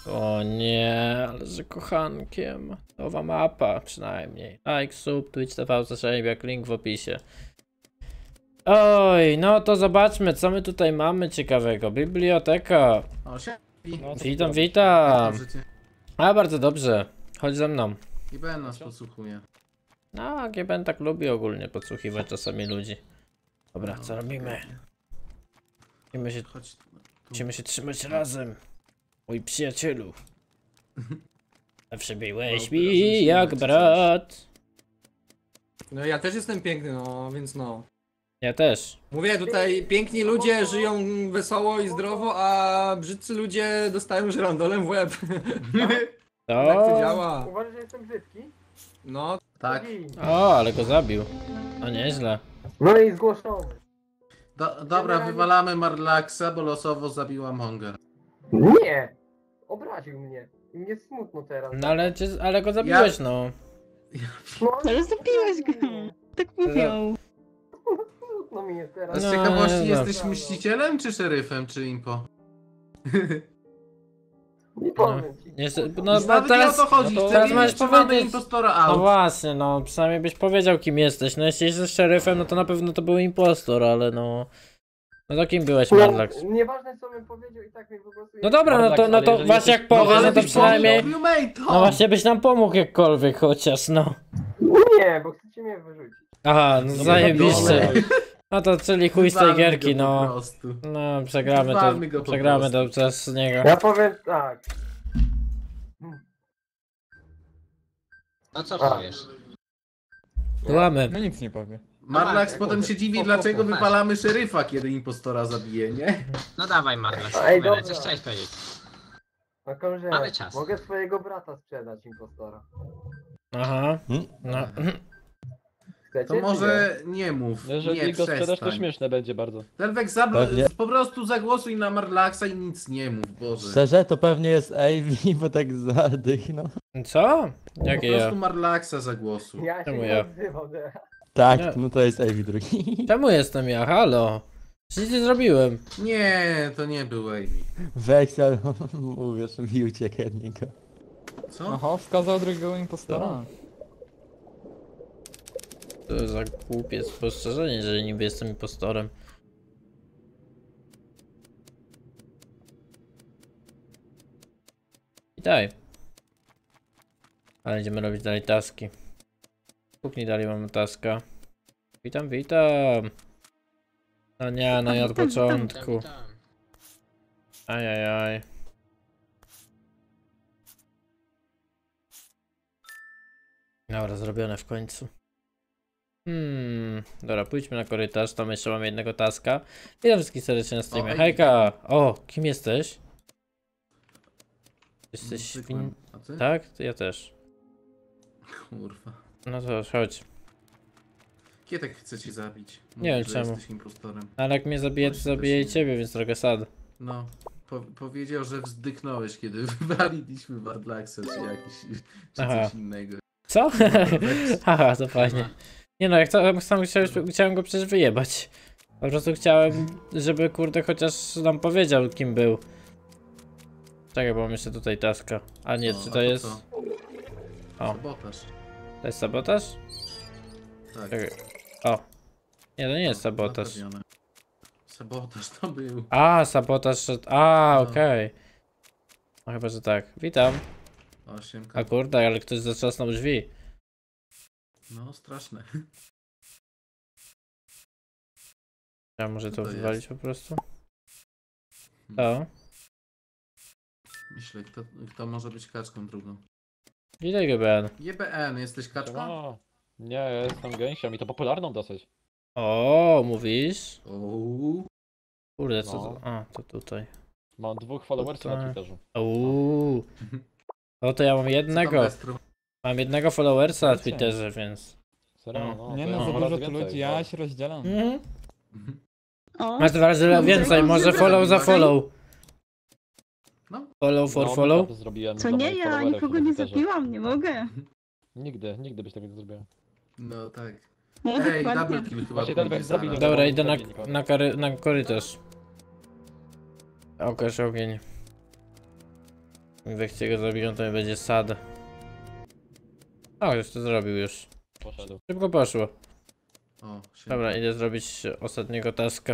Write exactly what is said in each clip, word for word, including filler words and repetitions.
O nie, ale że kochankiem. Nowa mapa przynajmniej. Like, sub, Twitch T V, jak link w opisie. Oj, no to zobaczmy, co my tutaj mamy ciekawego. Biblioteka. O, się. No, co Witam, ty witam. Życie. A, bardzo dobrze. Chodź ze mną. I B N nas podsłuchuje. No, G B N tak lubi ogólnie podsłuchiwać czasami ludzi. Dobra, co robimy? Musimy się, Chodź. tu. musimy się trzymać razem. Mój przyjacielu. Zawsze byłeś mi jak brat. No ja też jestem piękny, no więc no. Ja też. Mówię, tutaj piękni ludzie żyją wesoło i zdrowo, a brzydcy ludzie dostają żyrandolem w łeb. To... Tak to działa. Uważasz, że jestem brzydki? No, Tak. O, ale go zabił. No nieźle. No i zgłoszony. Do, dobra, wywalamy Marlaxa, bo losowo zabiła Monger. Nie! Obraził mnie. I mnie smutno teraz. No ale, cię, ale go zabiłeś, no. No, Ale zabiłeś go! Tak mówią. smutno mi jest A teraz. z No, ciekawości no. jesteś mścicielem, czy szeryfem, czy impo? Nie powiem ci. Nie, no, No, no nawet teraz, nie o to chodzi, no to chcę teraz wiedzieć, możesz czy mamy powiedzieć. impostora No out. właśnie, no przynajmniej byś powiedział, kim jesteś. No jeśli jesteś szeryfem, no to na pewno to był impostor, ale no... No to kim byłeś, Marlax? No, nieważne co bym powiedział i tak mnie po prostu... No dobra, no to, Marlax, no ale to jeżeli właśnie jesteś- jak powiesz, ale no to byś przynajmniej... powiedział, Mate, No właśnie byś nam pomógł jakkolwiek chociaż, no. Nie, bo chcecie mnie wyrzucić. Aha, no zajebiście. No to czyli chuj z tej Wywalmy gierki, go po no. prostu. No przegramy Wywalmy go to, po przegramy prostu. to przez niego. Ja powiem tak. No co A. powiesz? Łamy. No nic nie powie. Marlax tak, potem tak. się dziwi, Po, po, dlaczego po, wywalamy szeryfa, kiedy impostora zabije, nie? No dawaj Marlax, Ej, opowiadaj, dobra. coś chciałeś powiedzieć. Na korze, Mamy czas. mogę swojego brata sprzedać impostora. Aha. No. Chcecie, To czy może nie mów, Jeżeli nie go sprzedasz, to przestań. śmieszne będzie bardzo. Delwek, zab- Pewnie. po prostu zagłosuj na Marlaxa i nic nie mów, Boże. Szczerze, to pewnie jest Ivy, bo tak zadychnął. Co? Po Jakie ja? prostu Marlaxa zagłosuj. nie? Ja się Czemu nie ja? odzywam teraz. Tak, Nie. no to jest Ivy drugi. Czemu jestem ja? Halo? Co ci zrobiłem? Nie, to nie był Amy. Weksel, mówisz, mi uciekł od niego. Co? Aha, wskazał drugiego impostora. To za głupie spostrzeżenie, że niby jestem impostorem. Witaj. Ale będziemy robić dalej taski. Kuchni dalej mamy taska. Witam, witam. No nie, no i od początku. Ajajaj. Dobra, zrobione w końcu. Hmm, dobra, pójdźmy na korytarz, tam jeszcze mamy jednego taska. Witam wszystkich serdecznie na streamie. O, Hejka! O, kim jesteś? Jesteś Zwykłym. win... A ty? Tak? To ja też. Kurwa. No to chodź. Kietek chce cię zabić. Mówi, Nie wiem że czemu. jesteś impostorem. Ale jak mnie zabije, to Właśnie zabije i też nie. ciebie, więc trochę sad. No. Po powiedział, że wzdyknąłeś, kiedy wywaliliśmy Marlaxa, czy jakiś... czy Aha. coś innego. Co? Haha, to fajnie. Nie no, jak to, sam chciałem, chciałem go przecież wyjebać. Po prostu chciałem, żeby kurde chociaż nam powiedział, kim był. Czekaj, bo mam jeszcze tutaj taska. A nie, O, czy a to jest... co? O. Sabotaż. To jest sabotaż? Tak. Czekaj. O. Nie, to nie jest sabotaż. Naprawione. Sabotaż to był. A, sabotaż... A, No. okej. No chyba, że tak. Witam. Osiem. A kurde, ale ktoś zatrzasnął drzwi. No, straszne. Ja może Co to to wywalić jest? po prostu? Hmm. O. Myślę, kto, kto może być kaczką drugą. Witaj, G B N. G B N, jesteś kaczką? Siema. Nie, ja jestem gęsią i to popularną dosyć. O, mówisz? Ouu. Kurde, co No. to? A, to tutaj. Mam dwóch followersów na Tutaj. Twitterze. Uuu. O, to ja mam jednego. Mam jednego followersa na Wiecie. Twitterze, więc. Serio? No, Nie to no, ja za mam dużo razy tu więcej, ludzi, ja no. się rozdzielam. Mhm. O, Masz dwa razy No, więcej, tak. może follow za follow. No. Follow for No, follow? naprawdę zrobiłem co dla nie, moich ja followerów nikogo na nie Twitterze. zabiłam, nie mogę. Nigdy, nigdy byś tego nie zrobiła. No tak. No, Ej, dokładnie. double kill chyba Właśnie pójdzie Delvex zaraz. zabili. Dobra, nie idę na, zabili nikogo. na, kary, na korytarz. Okaż ogień. Jak Weksy go zabiją, to mi będzie sad. O, już to zrobił już. Poszedł. Szybko poszło. O, się... Dobra, idę zrobić ostatniego taska.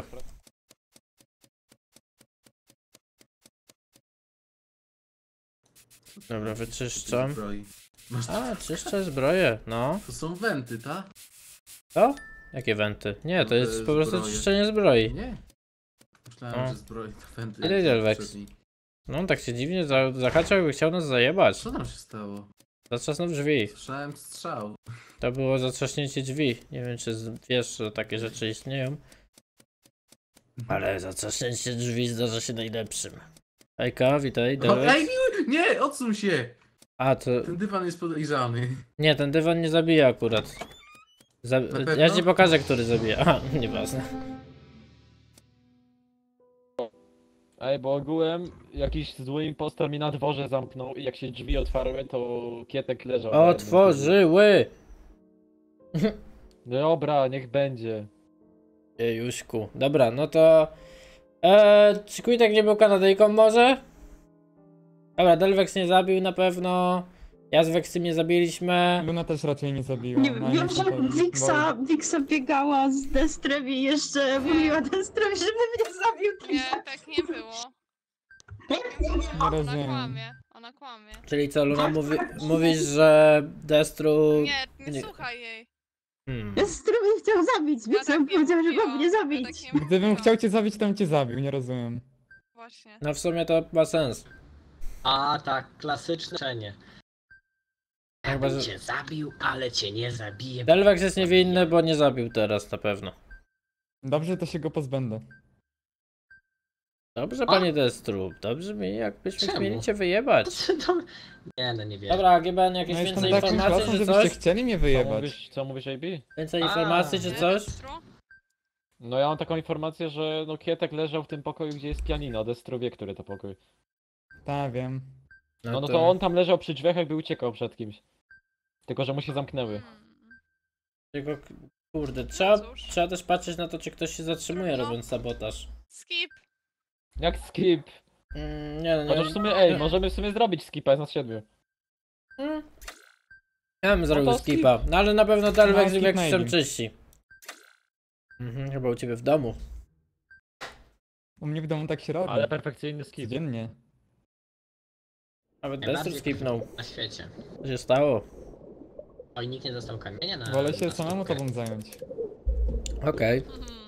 Dobra, wyczyszczam. Zbroi. Masz... A, czyszczę zbroję, no. To są wenty, tak? Co? Jakie wenty? Nie, to No, jest te po prostu zbroje. czyszczenie zbroi. Nie. Myślałem, O. że zbroi to wenty. Ile jak Delvex? poprzedni. No, tak się dziwnie za zahaczał, jakby chciał nas zajebać. Co tam się stało? Zatrzasnął drzwi. Słyszałem strzał. To było zatrzaśnięcie drzwi. Nie wiem, czy z- wiesz, że takie rzeczy istnieją. Ale zatrzaśnięcie drzwi zdarza się najlepszym. Hejka, witaj, O, Delvex. ej, nie, odsuń się! A, to... Ten dywan jest podejrzany. Nie, ten dywan nie zabija akurat. Za... Na pewno? Ja ci pokażę, który zabija. Aha, nieważne. Ej, bo ogółem jakiś zły impostor mi na dworze zamknął i jak się drzwi otwarły, to Kietek leżał. na jednym Otworzyły! tyłu. Dobra, niech będzie. Jejuśku. Dobra, no to... Eee, czy Quitek nie był Kanadyjką może? Dobra, Delvex nie zabił na pewno. Ja z Vexym nie zabiliśmy. Luna też raczej nie zabiła. Nie no, wiem, wiem, nie że powiem, Wixa, Wixa biegała z Destrem i jeszcze mówiła Destrowi, żeby mnie zabił. Nie, tak nie było. Nie Ona rozumiem. kłamie, ona kłamie. Czyli co, Luna, mówi, mówisz, że Destru... Nie, nie, Nie. słuchaj jej. Hmm. Destro mnie chciał zabić, Ja Wixa tak nie powiedział, że mówiłam, ma mnie ja zabić. tak nie Gdybym mówiłam. chciał cię zabić, to bym cię zabił, nie rozumiem. Właśnie. No w sumie to ma sens. A tak, klasyczne czenie. Ja Chyba, bym że- cię zabił, ale cię nie zabiję. Delvex jest niewinny, bo nie zabił teraz na pewno. Dobrze, to się go pozbędę. Dobrze, panie Destru. Dobrze mi, jakbyśmy Czemu? mieli cię wyjebać. Co to- Nie no, nie wiem. Dobra, G B N, jakieś No jestem więcej takim informacji klasą, czy żebyście coś? chcieli mnie Co wyjebać. mówisz, co mówisz A B? Więcej A, informacji czy Nie, coś? Destru? No ja mam taką informację, że no Kietek leżał w tym pokoju, gdzie jest pianino, Destru wie, który to pokój. Tak, wiem. No, no to on tam leżał przy drzwiach, jakby uciekał przed kimś. Tylko, że mu się zamknęły. Hmm. Tylko, kurde, trzeba, Cóż. trzeba też patrzeć na to, czy ktoś się zatrzymuje Trudno. robiąc sabotaż. Skip. Jak skip? Mm, nie no, nie. Chociaż w sumie, ej, możemy w sumie zrobić skipa, jest nas siedmiu. Mm. Ja bym zrobił to skip. skipa, no ale na pewno Delvex No, no, skip jak na się jednym. czyści. Mhm, chyba u ciebie w domu. U mnie w domu tak się robi. Ale perfekcyjny skip. Codziennie. Nawet Najbardziej Destru skipnął. Na świecie. Co się stało? Oj, nikt nie dostał kamienia na... Wolę się na samemu skórkę. tobą zająć. Okej. Mhm.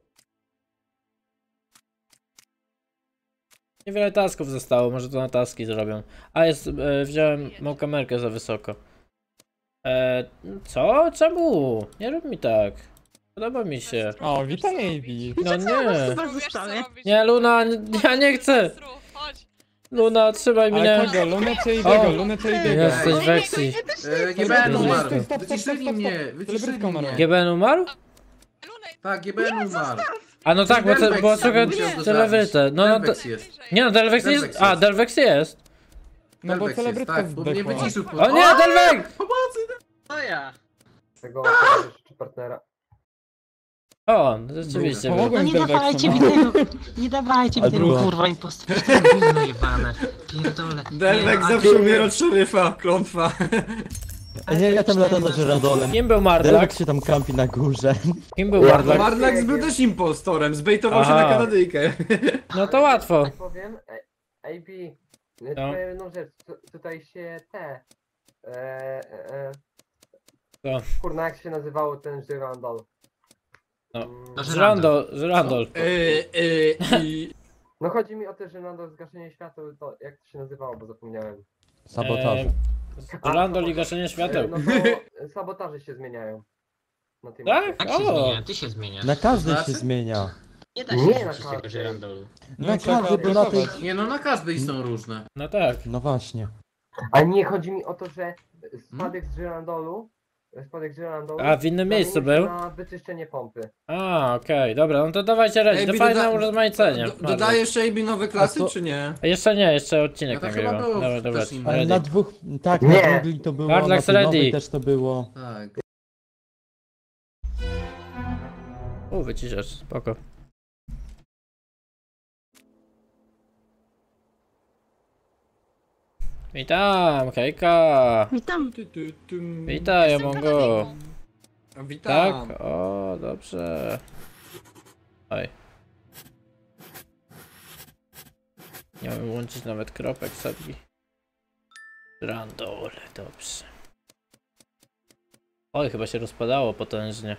Niewiele tasków zostało, może to na taski zrobią. A jest, e, wziąłem tą kamerkę za wysoko. E, co? Czemu? Nie rób mi tak. Podoba mi się. Destru, O, wiesz, witaj, co A B. robić? No nie. Chyba Wiesz, co zostawię. robić. Nie, Luna, ja nie chcę. Destru, chodź. Luna, trzymaj Ale mnie. kogo? Lunę czy O, Ibiego? Lunę czy Ibiego? Jesteś Ej, Vexi. E, G B N Stop, umarł. stop, stop, stop, Wyciszyli stop, mnie, stop. wyciszyli Celebrytka umarła. mnie. G B N umarł? Lunej, Tak, G B N umarł. A no tak, bo, te, Delvex bo szukam musiał go celebrytę. No, no to, Delvex jest. bliżej. nie no, Delvex nie jest. Delvex A, jest. Delvex jest. No bo Delvex jest, celebrytka tak, bo mnie zdechła. wyciszył. O nie, Delvex! Pomocy! To ja. Tego czy partnera. O, rzeczywiście. był. Pomogłem No z nie dawajcie mi Delvexem. tego, nie dawajcie mi A tego była. kurwa impostora, to jest gówno jebane. Pierdolę. Delvex Nie, a zawsze ty- umiera od szeryfa, klątwa. Nie, ja tam latam za żeradolem. Kim był Mardlak? Delvex się tam kampi na górze. Kim był Mardlak? Mardlax był też impostorem, zbejtował się Aha. na Kanadyjkę. No to łatwo. Tak powiem, A B, No. no. jedną rzecz, tu- tutaj się te... E, e, Co? kurna, jak się nazywało ten żyrandol? No. Mm, Żrandol, Żrandol. E, e, i... No chodzi mi o te żyrandol, zgaszenie świateł, to jak to się nazywało, bo zapomniałem. Sabotaże. Żrandol i gaszenie E, świateł. no to sabotaże się zmieniają. Na tym Tak? mapie. Jak się O. zmienia? Ty się zmieniasz. Na każdej się Znaczy? zmienia. Nie da Nie się na zmienić tego każdej. żyrandolu. Na trzeba każdej, bo na tej... pracować. Nie no, na każdej są różne. No tak. No właśnie. A nie, chodzi mi o to, że spadek z żyrandolu, spadek z żyrandolu... A w innym miejscu zamienił się był? na wyczyszczenie pompy. A, okej, dobra, no to dawajcie reć, Ej, do Bi, fajne doda- urozmaicenie. Do- Dodajesz A B nowe klasy, A to- czy nie? A jeszcze nie, jeszcze odcinek No to chyba nagrywam. było Dobra, dobra, też inne. Ale ready. na dwóch... Tak, Nie. na dżungli to było, na Mardlax tej nowej ready. też to było. Tak. U, wyciszasz, spoko. Witam, hejka! Witam. Ty, ty, tym. Witaj, Jestem Amongo! Kanadyjką. A Witam. Tak? O, dobrze. Oj. Nie mam łączyć nawet kropek sobie. Randole, dobrze. Oj, chyba się rozpadało potężnie.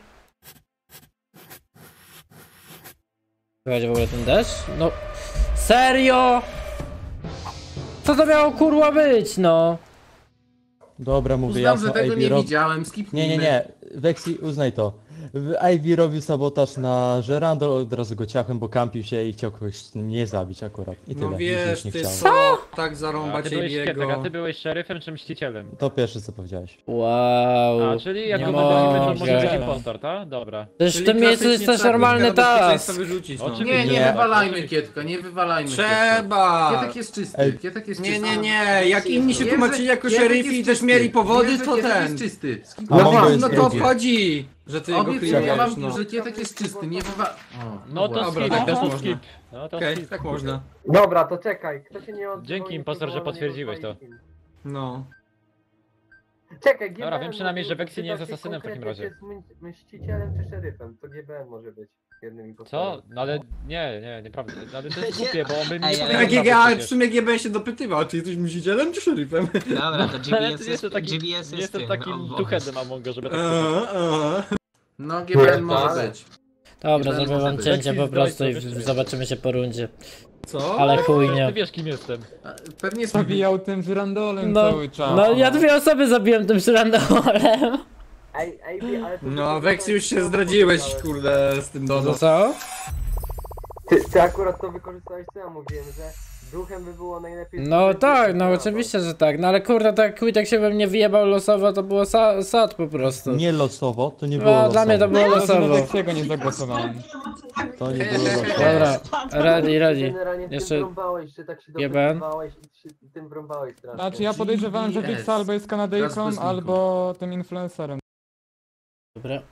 Słychać w ogóle ten deszcz? No... Serio? Co to miało kurwa być, no? Dobra, mówię Uznam, że jasno, tego A B nie rob... widziałem, skipnijmy. Nie, nie, nie, Vexi, uznaj to. A B robił sabotaż na Żerandol, od razu go ciachem, bo kampił się i chciał kogoś nie zabić akurat. I tyle, No nic wiesz, nie ty chciał. co? Tak A zarąbać ty byłeś Kietek, a jego. ty byłeś szeryfem czy mścicielem? To pierwsze co powiedziałeś. Wow. A, czyli jak nie go zabronimy, to mogę. może być impostor, tak? Dobra. Przecież w Czyli tym miejscu jest klasycznie też trzeba normalny na bezpieczeństwo task. wyrzucić, no. Oczywiście. Nie, nie Nie. wywalajmy Kietka, nie wywalajmy Kietka. Trzeba! Kietek jest czysty, Ej. Kietek jest Nie, czysty. nie, nie, jak inni się Wiem, tłumaczyli że jako Kietek szeryfi jest i też czysty. mieli powody, Wiem, że to Kietek ten. jest czysty. A No, Mongo no, jest no to A B. obchodzi, że ty go Obiecuję wam, klejesz, no. że Kietek jest czysty, nie wywa... O, No to Dobra, skip, tak też to można. skip. No to Okej, skip. tak można. Dobra, to czekaj, kto się nie odzywał, Dzięki, niech impostor, nie że woła, nie potwierdziłeś to. rozwali kim. No. Czekaj, G B N Dobra, wiem przynajmniej, że mówił, Vexi nie jest pytał się asasynem w takim konkretnie, razie. czy jest my- mścicielem czy szeryfem, to G B N może być jednym impostorem. Co? No ale nie, nie, nieprawda. Ale to jest głupie, bo on by mnie Ej, nie ale- Ja, powiedział G- a w przecież. sumie G B N się dopytywał, czy jesteś mścicielem czy szeryfem? Dobra, to G Ale B S ty jest, jestem taki, G B S nie jest jestem tym, takim o, tuchedem Amongo, żeby tak Eee, eee. No, G B N Nie, może tak. być. Dobra, Nie zrobię będę wam być. cięcie Taki po prostu i zdrajca, wiesz, zobaczymy się po rundzie. Co? Ale Ty chujnie. wiesz kim jestem. A, Pewnie jest... Zabijał tym żyrandolem No, cały czas. no ja dwie osoby zabiłem tym szrandolem. Ej, ej, bi- ale to No, Vex już się zdradziłeś, kurde, z tym No dozą. co? Ty, ty akurat to wykorzystałeś, co ja mówiłem, że duchem by było najlepiej... No żeby- tak, no żeby- oczywiście, że tak. No ale kurde, tak Quitek się we mnie wyjebał losowo, to było sa sad po prostu. Nie losowo, to nie było No, losowo. dla mnie to było Ja za losowo. Vexiego nie zagłosowałem. To nie było losowo. Dobra, ready, ready. Generalnie w Jeszcze tym wrąbałeś, że tak się G B N? dopytywałeś i się tym wrąbałeś strasznie. Znaczy ja podejrzewałem, że G B S. Wixa albo jest Kanadyjką, Raz bez albo tym influencerem. Dobra.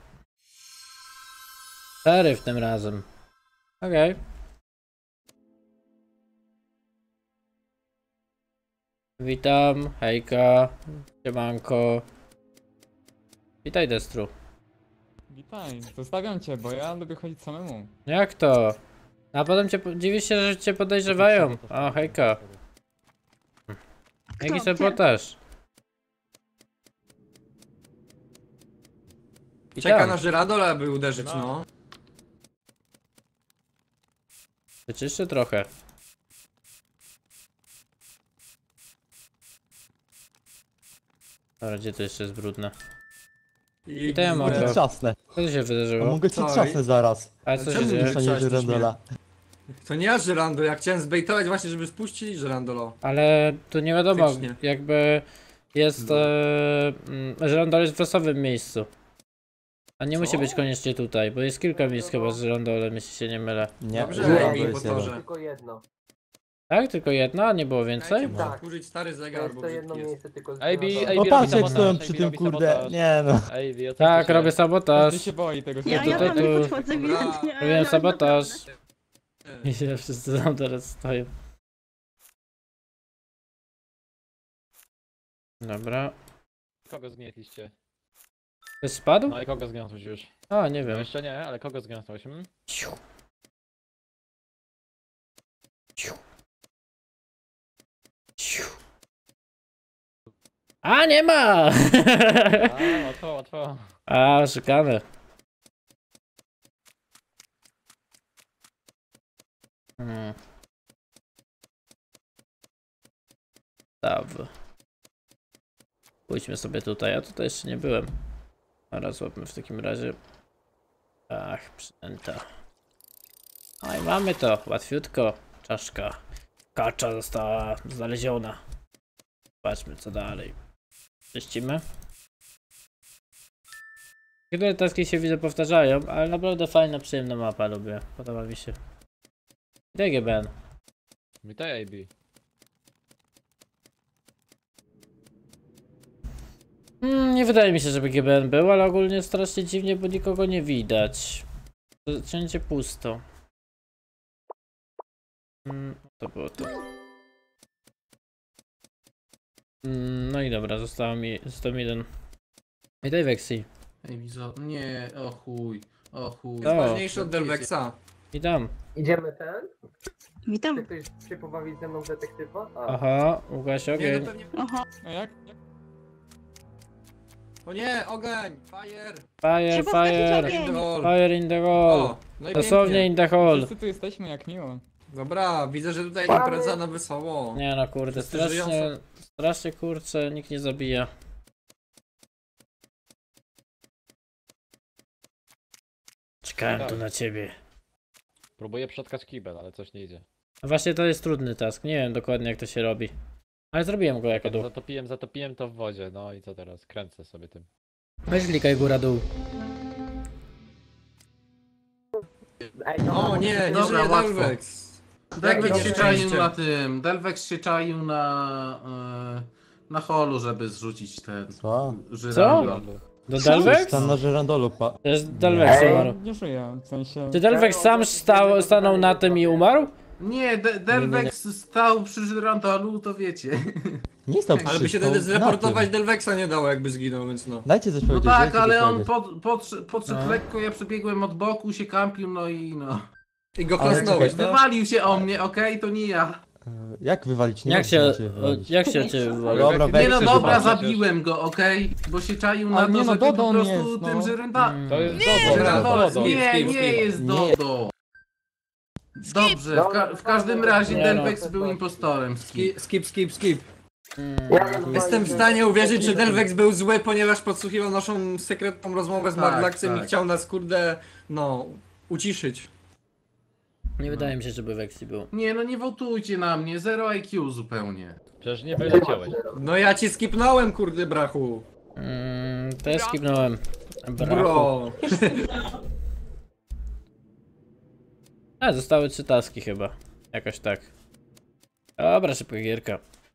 Szeryf tym razem. Okej. Witam, hejka, siemanko. Witaj Destru. Witaj, zostawiam cię, bo ja lubię chodzić samemu. Jak to? A potem cię, po- dziwisz się, że cię podejrzewają. O, hejka. Jaki Kto? sabotaż? Czeka na Żeradola, aby uderzyć, no. Wyczyszczę trochę. Dobra, gdzie to jeszcze jest brudne? I to ja mogę. Mogę trzasnę. Co tu się A wydarzyło? mogę ci Co? trzasnę zaraz. A co się Czemu dzieje? nie? Dostanie Trzasnąć Żerandola. To nie ja Żerandol, ja chciałem zbejtować właśnie, żeby spuścili Żerandolo. Ale tu nie wiadomo, Faktycznie. jakby jest, No. e, mm, że Rondol jest w losowym miejscu. A nie Co? musi być koniecznie tutaj, bo jest kilka miejsc chyba z Rondolem, jeśli się nie mylę. Nie, Dobrze, Żerandol Ej, jest impostorze. jeden. Tylko jedno. Tak? Tylko jedna? A nie było więcej? Dajcie Tak. użyć stary To zegar, jest bo to jedno brzydki jest. miejsce tylko z Ej, bi- Żeradolem. ej, No bi- patrz jak sabotaż, stoją ej, przy bi- tym robi kurde, sabotaż. nie no. Ej, wie, Tak, się- robię sabotaż. Każdy się boi tego Ja, ja tu, tam tu. nie podchodzę, Dobra. więc nie. Robiłem ale sabotaż. naprawdę. I się wszyscy tam teraz stoją. Dobra. Kogo zgnietliście? Ktoś spadł? No i kogo zgniotłeś już? A, nie No wiem. jeszcze nie, ale kogo zgniotłeś? Hmm? Ciu. Ciu. Ciu. A, nie ma! A, łatwo, łatwo. A, szukamy. Hmm. Dobrze. Pójdźmy sobie tutaj, ja tutaj jeszcze nie byłem. Teraz złapmy w takim razie. Ach, przynęta. No i mamy to, łatwiutko. Czaszka. Kacza została znaleziona. Zobaczmy co dalej. Czyścimy. Niektóre taski się widzę powtarzają, ale naprawdę fajna, przyjemna mapa, lubię. Podoba mi się. Witaj G B N. Witaj, A B. Hmm, nie wydaje mi się, żeby G B N był, ale ogólnie strasznie dziwnie, bo nikogo nie widać. To wszędzie pusto. Hmm, to było to. Mm, no i dobra, zostało mi, został mi jeden. I daj Vexi. Ej, wizo... Nie, o chuj, o chuj. O. Ważniejszy od Delvexa. I dam. Idziemy ten? Witam. Chce ktoś się pobawić ze mną w detektywa? A. Aha, Łukasz Nie, ogień. no pewnie... Oho. A jak? jak? O nie, ogień! Fire! Fire, Trzeba wsadzić fire. ogień. In the hole. Fire in the hole. O, no i Dosłownie pięknie. in the hole. Wszyscy tu jesteśmy, jak miło. Dobra, widzę, że tutaj Mamy. impreza na wesoło. Nie no kurde, Wszyscy strasznie, żyją strasznie kurczę, nikt nie zabija. Czekałem Tak. tu na ciebie. Próbuję przetkać kibel, ale coś nie idzie. A właśnie to jest trudny task, nie wiem dokładnie jak to się robi. Ale zrobiłem go jako dół. Zatopiłem, zatopiłem to w wodzie, no i co teraz? Kręcę sobie tym. Weź klikaj góra dół. Ej, dobra, O nie, nie Dobra, żyje łatwo. Delvex. Delvex Jakie się nieszczęście. czaił na tym. Delvex się czaił na... E, na holu, żeby zrzucić ten... Co? Żyrandol. Do Delvex? Tam na żerandolu pa... To jest Delvex Ej. umarł. Nie żyję, w sensie... Czy Delvex sam stał, stanął na tym i umarł? Nie, De Delvex stał przy żyrandolu, to wiecie. Nie stał Ale by się przy- wtedy na zreportować tym. Delvexa nie dało, jakby zginął, więc no. Dajcie coś No powiedzieć. tak, dajcie ale coś on powiedzieć. pod, podsz- podszedł No. lekko, ja przebiegłem od boku, się kampił, no i no. I go Ale chlastnąłeś, czekaj, no? Wywalił się o mnie, okej, to nie ja. E, Jak wywalić? Nie Jak można się, cię o, wywalić. jak się cię wywalił? Dobra, Nie weź no się dobra, wywalić. zabiłem go, okej? Bo się czaił na Ale to, nie, że no, ty po Dodon prostu jest, tym no. żyranda... Mm. To jest Dobra, Dodo, dobra, Dodo. skip, Nie, skip, nie skip. jest Nie. Dodo. Dobrze, w, ka w każdym razie Nie no. Delvex był impostorem. Skip, skip, skip, skip. Ja bym Jestem w walił- stanie uwierzyć, że Delvex był zły, ponieważ podsłuchiwał naszą sekretną rozmowę z Tak, Marlaxem tak. i chciał nas, kurde, no, uciszyć. Nie wydaje mi się, żeby Vexi był. Nie no, nie wotujcie na mnie, zero I Q zupełnie. Przecież nie wyleciałeś. No ja ci skipnąłem, kurde, brachu. Mm, to ja skipnąłem. Brachu. Bro. A, zostały trzy taski chyba. Jakoś tak. Dobra, szybka gierka.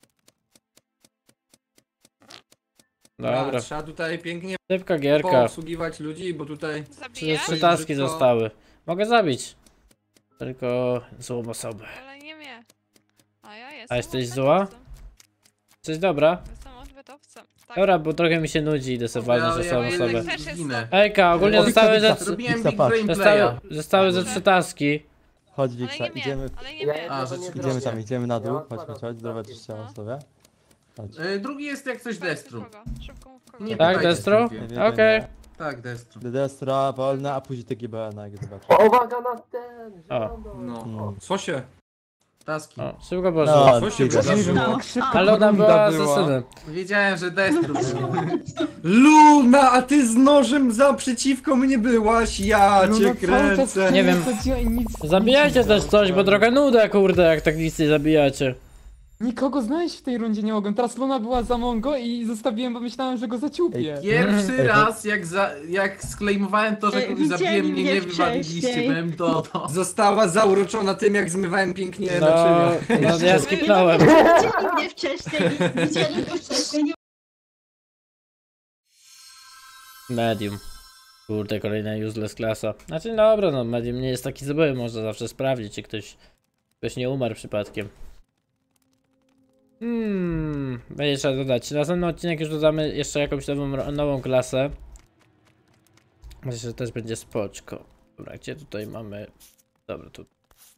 Dobra, Dobra, trzeba tutaj pięknie szybka gierka. poobsługiwać ludzi, bo tutaj... Zabiję? Trzy taski Brzydko. zostały. Mogę zabić. Tylko złą osobę. Ale nie mnie. A ja jestem jesteś zła? odwytowcem. Coś dobra? Jestem odwytowcem. Tak. Dobra, bo trochę mi się nudzi, idę sobie walnąć Ja- ze sobą ja osobę. jednak Też jest zginę. Ejka, ogólnie O, zostały Wiksa, ze, Wiksa, Robiłem Wiksa, big patrz. brain zostały, playa. zostały ze trzy taski. Chodź Ale Wiksa, nie mnie, idziemy, ale nie Ja mnie. jednego A, nie rzeczywiście. idziemy zrobię. tam, idziemy na dół. Ja Chodź, chodź, odpadam chodź, zdrowe taski. trzeba sobie. Chodź. Y, drugi jest jak coś Destru. Kogo? Szybko mów kogo. Nie Tak, pytajcie, Destro? skąd wiem. Nie wiem, Okej. nie. Tak, Destru. Destra, wolna, a później T G B N, jak zobaczysz. O, uwaga na ten! O. żyrandol. No. No. Co się? Taski. O, szybko poszło. No, Co się Giga. wydarzyło? No, Ale ona była asasynem. Wiedziałem, że Destru. Luna, a ty z nożem za przeciwko mnie byłaś, ja No, cię no, cały czas kręcę. Nie wiem. chodziło i nic... Zabijajcie nic nie też dało, coś, bo prawda? trochę nuda, kurde, jak tak nic nie zabijacie. Nikogo znaleźć w tej rundzie nie mogłem. Teraz Luna była za Mongo i zostawiłem, bo myślałem, że go zaciupię. Pierwszy raz, jak, za, jak sklejmowałem to, że Ej, kogoś widzieli zabiłem, mnie mnie nie wywaliliście, wcześniej. byłem Dodo. Została zauroczona tym, jak zmywałem pięknie No, naczynia. no ja skipnąłem. Widzieli mnie wcześniej, widzieli mnie wcześniej. Nie Medium. Kurde, kolejna useless klasa. Znaczy dobra, no medium nie jest taki zły, można zawsze sprawdzić, czy ktoś, ktoś nie umarł przypadkiem. Hmm, będzie trzeba dodać. Następny odcinek już dodamy jeszcze jakąś nową, nową klasę. Myślę, że też będzie spoczko. Dobra, gdzie tutaj mamy... Dobra, tu.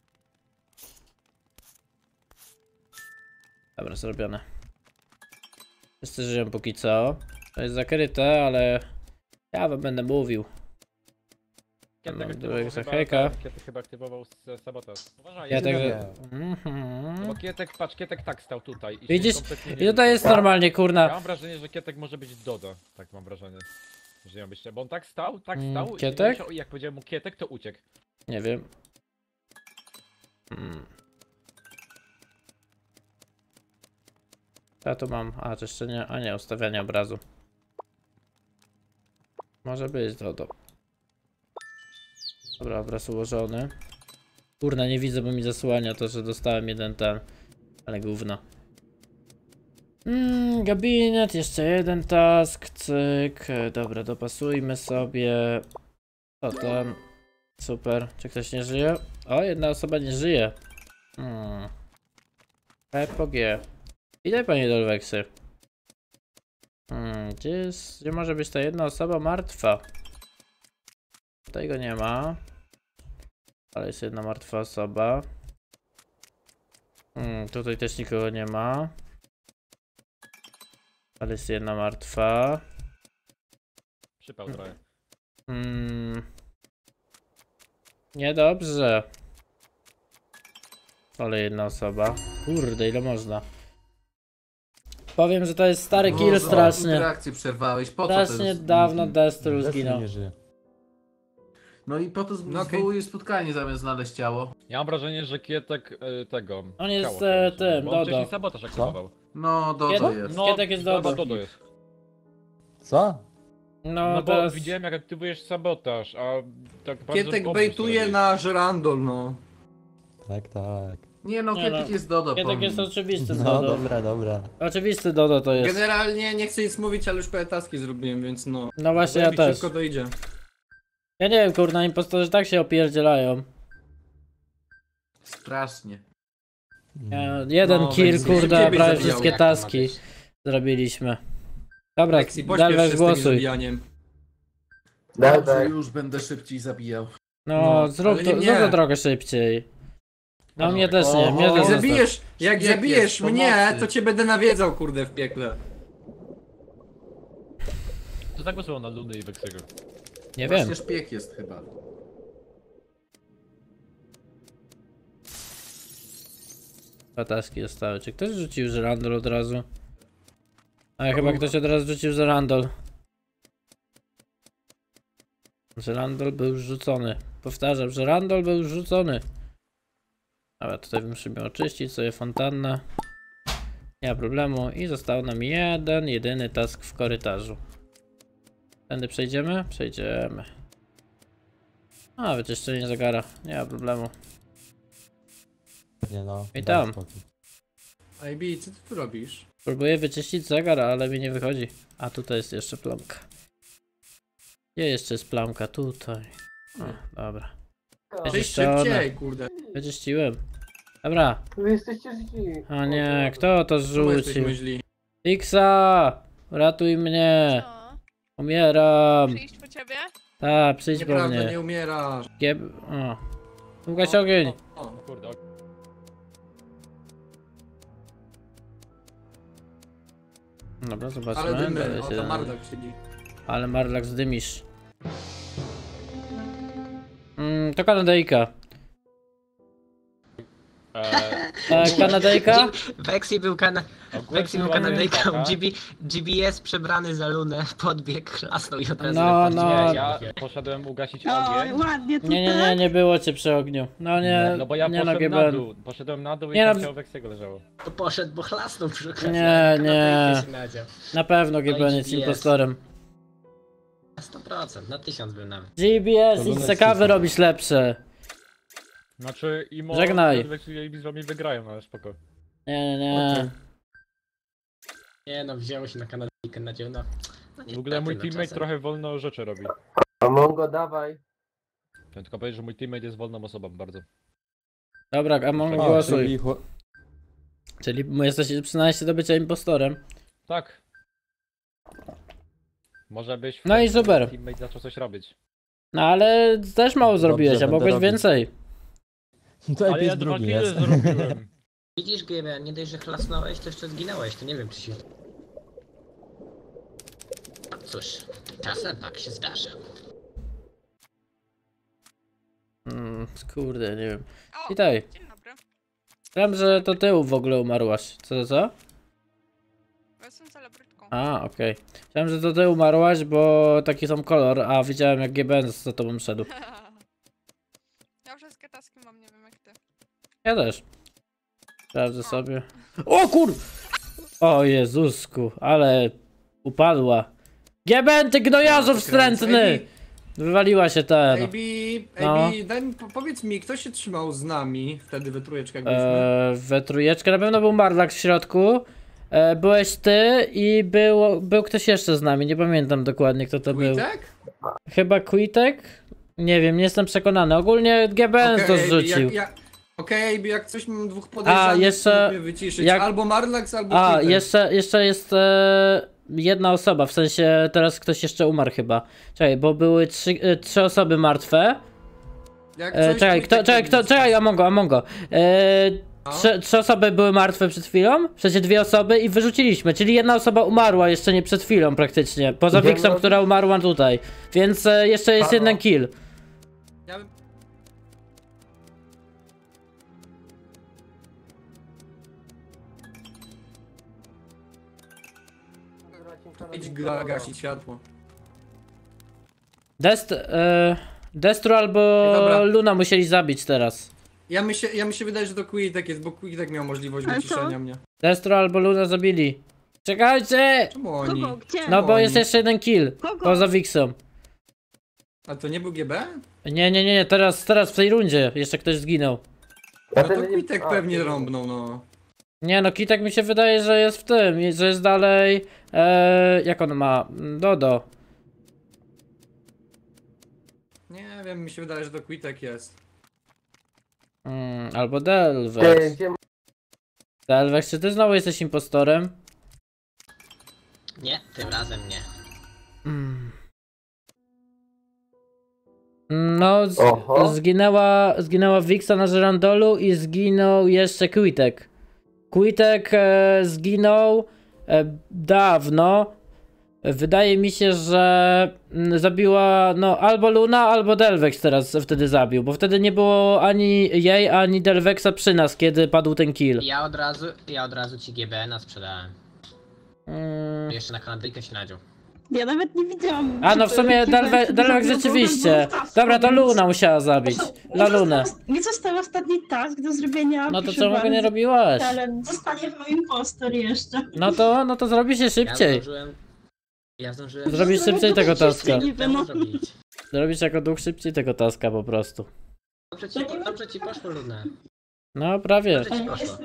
Dobra, zrobione. Wszyscy żyją póki co. To jest zakryte, ale... Ja wam będę mówił. Kietek Mam aktywował dużego chyba- hejka. Kietek chyba aktywował s- sabotaż. Uważaj, Ja ja także... nie. Mhm. Bo Kietek, patrz, Kietek tak stał tutaj. I się Widzisz? kompletnie nie I tutaj jest ruszał. normalnie, Ja kurna. mam wrażenie, że Kietek może być Dodo. Tak mam wrażenie. Że miał być, bo on tak stał, tak Mm, stał. i Kietek? musiał- I jak powiedziałem mu Kietek, to uciekł. Nie wiem. Hmm. Ja tu mam. A, to jeszcze nie. A nie, ustawianie obrazu. Może być Dodo. Dobra, obraz ułożony. Kurna, nie widzę, bo mi zasłania to, że dostałem jeden ten. Ale gówno. Mm, gabinet, jeszcze jeden task, cyk. Dobra, dopasujmy sobie. Co tam? Super. Czy ktoś nie żyje? O, jedna osoba nie żyje. Hmm. E P G. Ile panie Dolweksy? Hmm, gdzie jest, gdzie może być ta jedna osoba martwa? Tutaj go nie ma. Ale jest jedna martwa osoba. Hmm, tutaj też nikogo nie ma. Ale jest jedna martwa. Przypał trochę. Hmm. Niedobrze. Ale jedna osoba. Kurde, ile można. Powiem, że to jest stary kill Boże, strasznie. interakcję przerwałeś, po co to Strasznie jest? dawno Destru Destru zginął. nie żyje. No i po to No okej. zwołujesz spotkanie zamiast znaleźć ciało. Ja mam wrażenie, że Kietek e, tego... On jest, ciało e, sobie tym, bo on Dodo. wcześniej sabotaż aktywował. No, Dodo Kiedy? jest. No, Kietek jest Dodo, Dodo. Dodo jest. Co? No, No bo teraz... widziałem jak aktywujesz sabotaż, a tak bardzo Kietek dobrze bejtuje sobie. na żerandol, no. Tak, tak. Nie no, Nie Kietek no. jest Dodo. Kietek po jest nim. oczywisty No Dodo. dobra, dobra. Oczywisty Dodo to jest. Generalnie nie chcę nic mówić, ale już parę taski zrobiłem, więc no. No właśnie ja Mi też. Szybko to idzie. Ja nie wiem, kurna, impostorzy tak się opierdzielają. Strasznie. Ja, jeden No, kill, Weksy, kurde, szybciej a byś prawie zabijał. wszystkie Jak to ma taski być? zrobiliśmy. Dobra, Lexi, pośpiesz Delvex się z tym głosuj. zabijaniem. Dobrze, Delvex. już będę szybciej zabijał. No, No, zrób ale to, nie zrób to mnie. trochę szybciej. No No, mnie też nie, o, mnie o, też Jak nie. zabijesz, jak Szpieg zabijesz jest, mnie, pomocy. to cię będę nawiedzał, kurde, w piekle. To zagłosował na Luny i Weksego. Nie Właśnie wiem. szpieg jest chyba. Dwa taski zostały. Czy ktoś rzucił żerandol od razu? A chyba ktoś od razu rzucił żerandol. Żerandol był rzucony. Powtarzam, żerandol był rzucony. Dobra, tutaj musimy oczyścić sobie fontannę. Nie ma problemu. I został nam jeden, jedyny task w korytarzu. Tędy przejdziemy? Przejdziemy. A, wyczyszczenie zegara. Nie ma problemu. Nie no. I daj tam. spokój. Ej, Bi, co ty tu robisz? Próbuję wyczyścić zegar, ale mi nie wychodzi. A tutaj jest jeszcze plamka. Gdzie jeszcze jest plamka? Tutaj. O, dobra. Cześć, Wyczyszczone. szybciej, kurde. Wyczyściłem. Dobra. Wy jesteście źli. O nie, kto to Czemu rzucił? jesteśmy źli? Fixa! Ratuj mnie! Co? Umieram! Przyjść po ciebie? Ta, przyjdź po Nieprawda, mnie. nie umierasz. Gieb... O. Ugaś ogień! O, o. Kurde, Dobra, Ale zobaczmy. dymy, Dalej o się- to Mardak siedzi. Ale Marlak zdymisz. Mm, to Kanadyjka. Eee, E, Kanadyjka? Weksy był, kana... ogólnie Weksy był sytuacja jest Kanadyjką. taka- G B... G B S przebrany za lunę, podbiegł, klasnął i od razu No, reportuje. no. Nie, ja poszedłem ugasić Oj, ogień. ładnie tutaj. Nie, nie, nie, nie było cię przy ogniu. No nie, No bo ja nie no, poszedłem na G B N. dół. Poszedłem na dół i Nie, tam no- ciało Weksego leżało. To poszedł, bo chlasnął przy okazji. Nie, Kanadyjkę nie. się nadział. Na pewno G B N jest G B S. impostorem. Na sto procent, na tysiąc był nawet. G B S, To idź Lunex se kawy czysto. robić lepsze. Znaczy, Imo, Żegnaj. Weksy i Bizromi wygrają, ale spoko. Nie, nie, nie. Nie no, wzięło się na Kanadyjkę, nadział, no. no nie, W ogóle mój no, teammate czasem. trochę wolno rzeczy robi. A Mongo, dawaj. Chciałem tylko powiedzieć, że mój teammate jest wolną osobą bardzo. Dobra, a mogę O, głosuj. czyli chło- Czyli jesteś, przynajmniej do bycia impostorem. Tak. Może byś... No i super. Teammate zaczął coś robić. No ale też mało zrobiłeś, a będę mogłeś robił. więcej. To Ale lepiej ja jest dwa drugi, kile jest. zrobiłem. Widzisz, G B, nie dość, że chlasnąłeś, to jeszcze zginąłeś, to nie wiem, czy się... Cóż, czasem tak się zdarza. Mm, kurde, nie wiem. O, Witaj. dzień dobry. Wiem, że to ty w ogóle umarłaś. Co, co, co? Bo jestem celebrytką. A, okej. Chciałem, że to ty umarłaś, bo taki sam kolor, a widziałem jak G B N za tobą szedł. Ja wszystkie taski mam, nie wiem jak ty. Ja też. Sprawdzę sobie. O kur... O Jezusku, ale upadła. G B N, ty gnojarzu wstrętny! Wywaliła się ta. No. Ej, Bi, No. ej, Bi, daj mi, po- powiedz mi, kto się trzymał z nami wtedy we trójeczkę, jak byliśmy? Eee, we trójeczkę na pewno był Marlak w środku. E, byłeś ty i był, był ktoś jeszcze z nami, nie pamiętam dokładnie kto to był. Quitek? Chyba Quitek? Nie wiem, nie jestem przekonany. Ogólnie G B N to Okej, zrzucił. jak, jak, Okej, Ej, Bi, jak coś mam dwóch podejrzanych, A, jeszcze- to lubię wyciszyć. jak- Albo Marlax, albo A, Quitek. jeszcze, jeszcze jest e, jedna osoba, w sensie teraz ktoś jeszcze umarł chyba. Czekaj, bo były trzy, e, trzy osoby martwe. Jak E, coś, czekaj, to kto, tak czekaj, kto, robić. czekaj, Amongo, Amongo. E, No. trzy, trzy osoby były martwe przed chwilą, w sensie dwie osoby i wyrzuciliśmy, czyli jedna osoba umarła jeszcze nie przed chwilą praktycznie, poza Idziemy Wixą, od- która umarła tutaj. Więc e, jeszcze jest Halo? jeden kill. Ja bym... Idź gra, gasić światło. Dest, e, Destru albo Dobra. Luna musieli zabić teraz. Ja mi się, ja mi się wydaje, że to Quitek jest, bo Quitek miał możliwość Ale co? wyciszenia mnie. Destru albo Luna zabili. Czekajcie! Czemu oni? Kogo? Gdzie? No bo oni? jest jeszcze jeden kill, Kogo? poza Wixą. A to nie był G B? Nie, nie, nie, nie, teraz, teraz w tej rundzie jeszcze ktoś zginął. No ten to nie- Quitek a, pewnie nie. rąbnął, no. Nie no, Kitek mi się wydaje, że jest w tym, że jest dalej... E, jak on ma? Dodo. Nie wiem, mi się wydaje, że to Quitek jest. Mm, albo Ty, Delvex. gdzie Delvex, czy ty znowu jesteś impostorem? Nie, tym razem nie. Mm. No, z, Oho. zginęła, zginęła Wixa na żerandolu i zginął jeszcze Quitek. Quitek e, zginął e, dawno. Wydaje mi się, że mm, zabiła no albo Luna, albo Delvex teraz wtedy zabił, bo wtedy nie było ani jej, ani Delvexa przy nas, kiedy padł ten kill. Ja od razu, ja od razu ci G B N a sprzedałem. Mm. Jeszcze na Kanadyjkę się nadział. Ja nawet nie widziałam. A no w sumie Delve- Delvex rzeczywiście. Dobra, to Luna musiała zabić. Dla Lunę. Nie został ostatni task do zrobienia. No to proszę czemu go nie bardzo, robiłaś? Ale zostanie w moim impostor jeszcze. No to, no to zrobi się Ja szybciej. zdążyłem... Ja zdążyłem... Zrobisz szybciej tego taska. Nie wiem, no. zrobić. Zrobisz jako duch szybciej tego taska po prostu. Dobrze ci, dobrze ci poszło, Luna. No prawie. Dobrze ci poszło.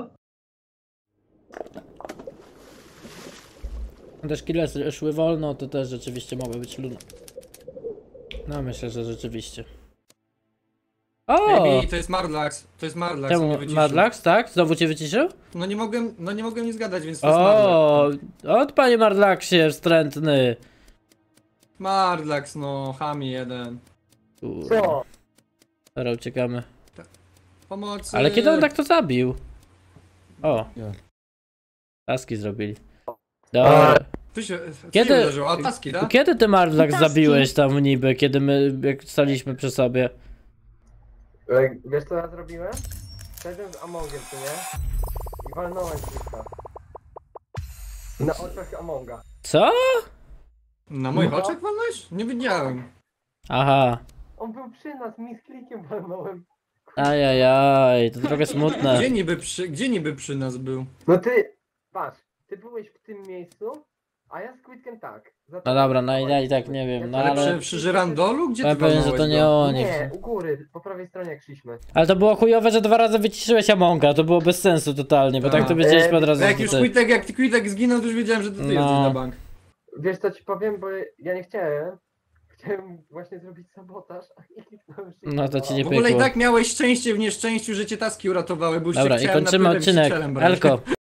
Też kile szły wolno, to też rzeczywiście mogły być Luna. No myślę, że rzeczywiście. O! Baby, to jest Marlax, to jest Marlax, on mnie Czemu? wyciszył. Marlax, tak? Znowu cię wyciszył? No nie mogłem, no nie mogłem nie zgadać, więc to jest Marlax. O! Od panie Marlaxie, wstrętny. Marlax, no, chami jeden. Kurwa. co? Dobra, uciekamy. Pomocy. Ale kiedy on tak to zabił? O. Ja. Taski zrobili. Dobra. Tu się, tu Kiedy- się uderzyło, a taski, tak? Kiedy ty Marlax Taski. zabiłeś tam niby, kiedy my jak staliśmy przy sobie? E, Wiesz co ja zrobiłem? Szedłem z Amongiem, czy nie? I walnąłem Wiksa. Na oczach Amonga. Co? Na moich No. oczach walnąłeś? Nie wiedziałem. Aha. On był przy nas, mi z klikiem walnąłem. Ajajaj, to trochę smutne. Gdzie niby przy, gdzie niby przy nas był? No ty, patrz, ty byłeś w tym miejscu, a ja z Quitkiem tak. Za No dobra, no i ja i tak nie wiem, no Ale, ale... przy, przy żyrandolu? Gdzie Ja ty powiem, że walnąłeś to nie go? oni. Nie, u góry, po prawej stronie jak szliśmy. Ale to było chujowe, że dwa razy wyciszyłeś Amonga, to było bez sensu totalnie, bo tak to Tak. wiedzieliśmy od razu, No jak że już ty. Quitek, jak Quitek zginął, to już wiedziałem, że to ty No. jesteś na bank. Wiesz co ci powiem, bo ja nie chciałem. Chciałem właśnie zrobić sabotaż, a nie kliknąłem się. No to ci nie W ogóle i pykło. tak miałeś szczęście w nieszczęściu, że cię taski uratowały, bo już Dobra, cię i chciałem kończymy naprawdę odcinek. wiesicielem brać. Elko,